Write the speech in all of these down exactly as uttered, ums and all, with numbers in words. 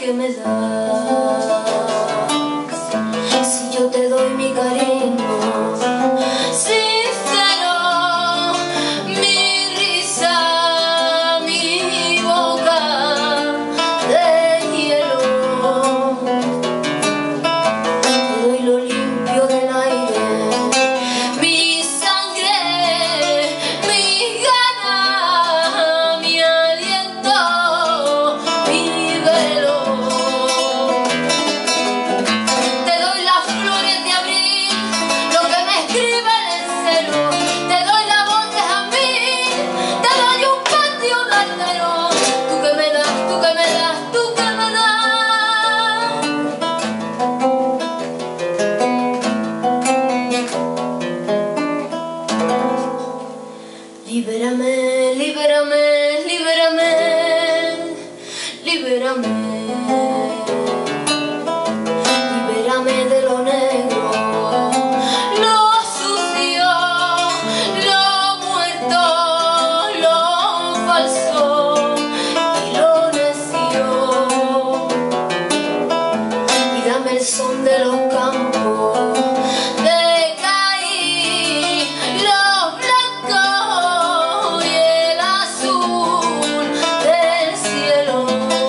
que me das. Si yo te doy mi cariño sincero, mi risa, mi boca de hielo, te doy lo limpio del aire, mi sangre, mis ganas, mi aliento, mi velo. Te doy las flores de abril, lo que me escribe el celo. Te doy la voz de jazmín, te doy un patio de altero. Tú que me das, tú que me das, tú que me das. Libérame, libérame, libérame, libérame. Libérame de lo negro, lo sucio, lo muerto, lo falso y lo necio. Y dame el son de los campos de Caín, los blancos y el azul del cielo.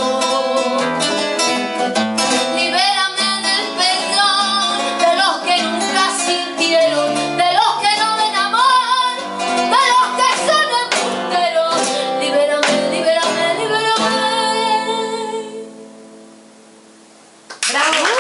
Libérame del perdón de los que nunca sintieron, de los que no ven amor, de los que son embusteros. Libérame, libérame, libérame. ¡Bravo!